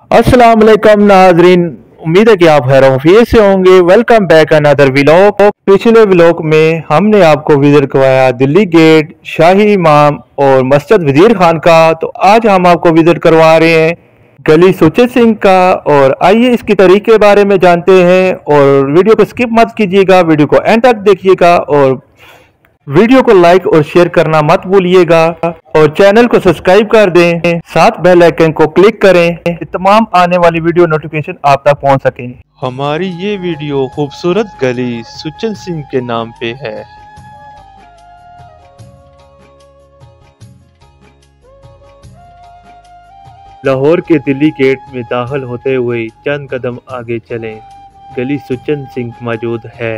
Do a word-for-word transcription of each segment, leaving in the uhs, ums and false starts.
अस्सलाम वालेकुम नाजरीन, उम्मीद है कि आप खैर फिर से होंगे। Welcome back another vlog. पिछले व्लॉग में हमने आपको विजिट करवाया दिल्ली गेट, शाही इमाम और मस्जिद वजीर खान का। तो आज हम आपको विजिट करवा रहे हैं गली सुच्चन सिंह का। और आइए इसकी तारीख के बारे में जानते हैं। और वीडियो को स्किप मत कीजिएगा, वीडियो को एंड तक देखिएगा और वीडियो को लाइक और शेयर करना मत भूलिएगा। और चैनल को सब्सक्राइब कर दें, साथ बेल आइकन को क्लिक करें, तमाम आने वाली वीडियो नोटिफिकेशन आप तक पहुंच सके। हमारी ये वीडियो खूबसूरत गली सुच्चन सिंह के नाम पे है। लाहौर के दिल्ली गेट में दाखिल होते हुए चंद कदम आगे चलें, गली सुच्चन सिंह मौजूद है।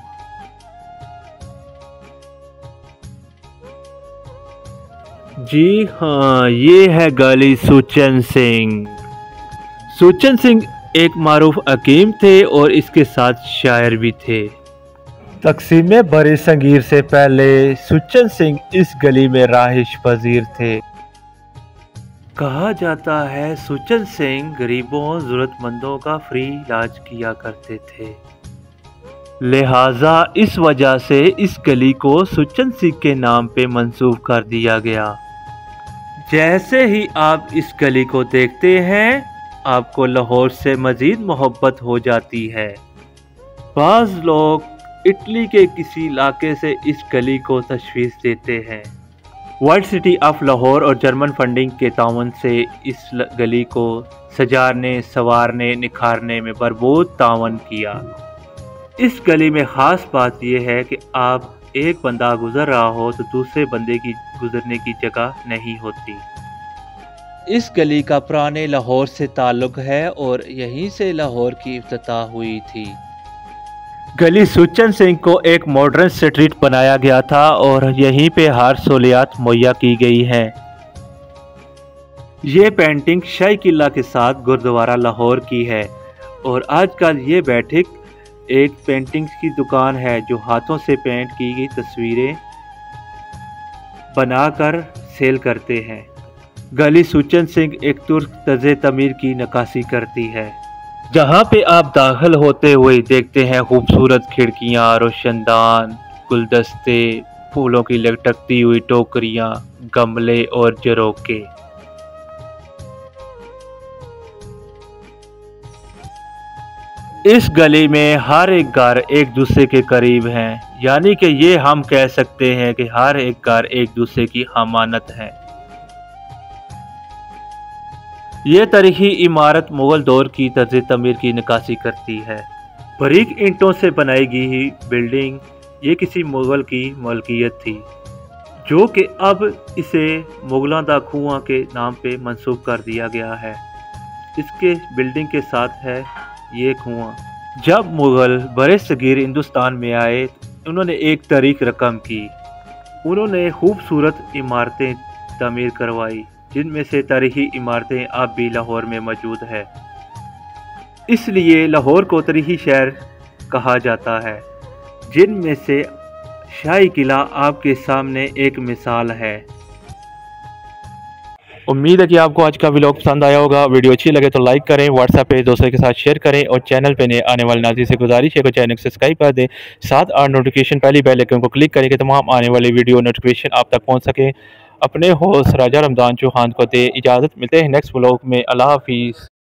जी हाँ, ये है गली सुच्चन सिंह। सुच्चन सिंह एक मारूफ हकीम थे और इसके साथ शायर भी थे। तकसीम बरे संगीर से पहले सुच्चन सिंह इस गली में राहिश पजीर थे। कहा जाता है सुच्चन सिंह गरीबों जरूरतमंदों का फ्री इलाज किया करते थे, लिहाजा इस वजह से इस गली को सुच्चन सिंह के नाम पे मंसूब कर दिया गया। जैसे ही आप इस गली को देखते हैं, आपको लाहौर से मज़ीद मोहब्बत हो जाती है। बाज़ लोग इटली के किसी इलाके से इस गली को तशवीश देते हैं। वर्ल्ड सिटी ऑफ लाहौर और जर्मन फंडिंग के ताउन से इस गली को सजाने, संवारने, निखारने में भरपूर ताउन किया। इस गली में ख़ास बात यह है कि आप एक बंदा गुजर रहा हो तो दूसरे बंदे की गुजरने की जगह नहीं होती। इस गली का पुराने लाहौर से ताल्लुक़ है और यहीं से लाहौर की इफ्तिताह हुई थी। गली सुच्चन सिंह को एक मॉडर्न स्ट्रीट बनाया गया था और यहीं पे हर सहूलियात मुहैया की गई हैं। ये पेंटिंग शाही किला के साथ गुरुद्वारा लाहौर की है और आजकल ये बैठक एक पेंटिंग्स की दुकान है जो हाथों से पेंट की गई तस्वीरें बनाकर सेल करते हैं। गली सुच्चन सिंह एक तुर्क तर्ज़े तमीर की नक्काशी करती है। जहाँ पे आप दाखिल होते हुए देखते हैं खूबसूरत खिड़कियाँ, रोशनदान, गुलदस्ते, फूलों की लटकती हुई टोकरियाँ, गमले और झरोखे। इस गली में हर एक घर एक दूसरे के करीब हैं, यानी कि ये हम कह सकते हैं कि हर एक घर एक दूसरे की अमानत है। ये तारीखी इमारत मुगल दौर की तर्ज तमीर की नक्काशी करती है। बारीक ईंटों से बनाई गई बिल्डिंग ये किसी मुगल की मलकियत थी, जो कि अब इसे मुगलों दा कुआं के नाम पे मंसूब कर दिया गया है। इसके बिल्डिंग के साथ है ये कुआं। जब मुग़ल बरे सगीर हिंदुस्तान में आए, उन्होंने एक तारीख रकम की। उन्होंने खूबसूरत इमारतें तामीर करवाई, जिनमें से तारीखी इमारतें अब भी लाहौर में मौजूद है। इसलिए लाहौर को तारीखी शहर कहा जाता है, जिनमें से शाही किला आपके सामने एक मिसाल है। उम्मीद है कि आपको आज का व्लॉग पसंद आया होगा। वीडियो अच्छी लगे तो लाइक करें, व्हाट्सएप पे दोस्तों के साथ शेयर करें और चैनल पे नए आने वाले नाज़रीन से गुजारिश है कि चैनल को सब्सक्राइब कर दें, साथ और नोटिफिकेशन पहली बेल आइकन को क्लिक करें कि तमाम आने वाली वीडियो नोटिफिकेशन आप तक पहुंच सके। अपने होस्ट राजा रमज़ान चौहान को दे इजाज़त, मिलते हैं नेक्स्ट व्लॉग में। अल्लाह हाफिज़।